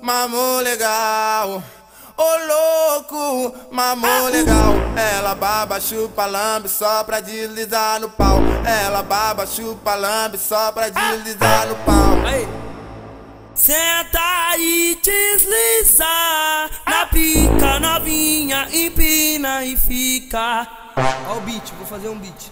mamou legal. Ô louco, mamou legal. Ela baba, chupa, lambe só pra deslizar no pau. Ela baba, chupa, lambe só pra deslizar no pau. Senta e desliza na pica novinha, empina e fica. Ó o beat, vou fazer um beat.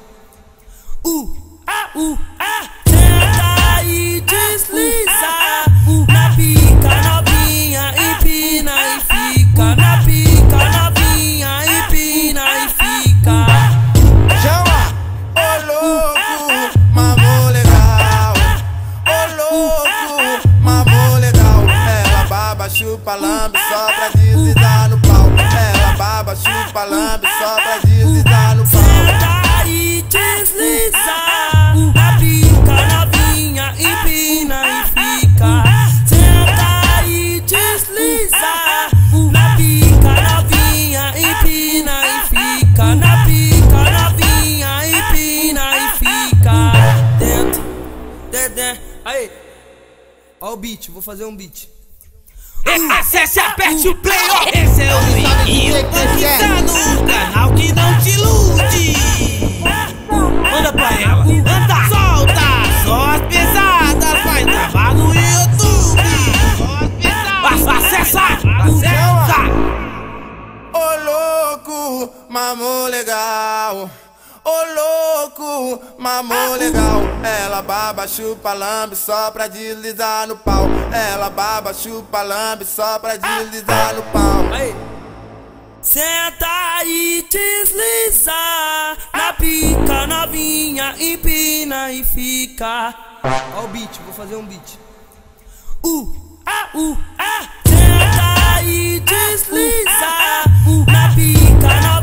Senta e desliza na pica novinha, empina e fica. Na pica novinha, empina e fica. Chama! Ô louco, mamou legal. Ô louco, mamou legal. Ela baba, chupa, lambe só pra deslizar no pau. Ela baba, chupa, lambe só pra deslizar no pau. Senta e desliza na pica novinha, empina e fica. Senta e desliza na pica novinha, empina e fica. Na pica novinha, empina e fica. Dentro, dedé, aí. Ó o beat, vou fazer um beat. Acesse, aperte o play, ó. Esse é o menino no canal que não te ilude. Manda pra ela, anda, solta. Só as pesadas, vai gravar no YouTube. Acessa. Ô louco, mamou legal. Ô louco, mamou legal. Ela baba, chupa, lambe só pra deslizar no pau. Ela baba, chupa, lambe só pra deslizar no pau. Senta e desliza na pica novinha, empina e fica. Ó o beat, vou fazer um beat. Senta e desliza na pica novinha.